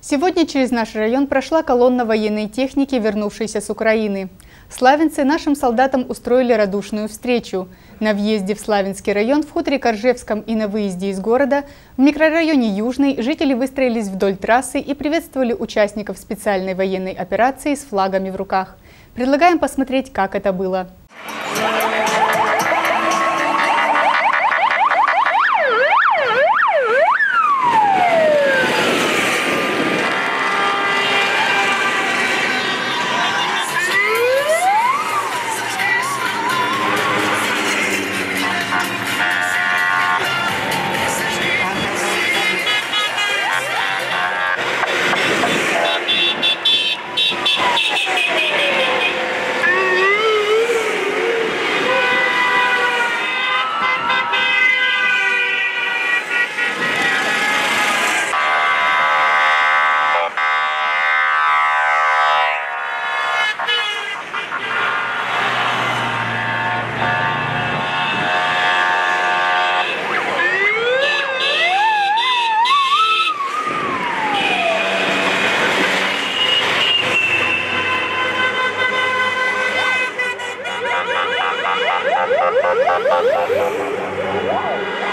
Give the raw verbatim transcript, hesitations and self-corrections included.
Сегодня через наш район прошла колонна военной техники, вернувшейся с Украины. Славянцы нашим солдатам устроили радушную встречу. На въезде в Славянский район, в хуторе Коржевском и на выезде из города, в микрорайоне Южный, жители выстроились вдоль трассы и приветствовали участников специальной военной операции с флагами в руках. Предлагаем посмотреть, как это было. Thank you.